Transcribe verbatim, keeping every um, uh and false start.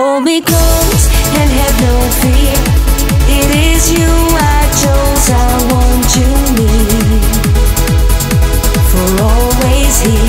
Hold me close and have no fear. It is you I chose, I want you near, for always here.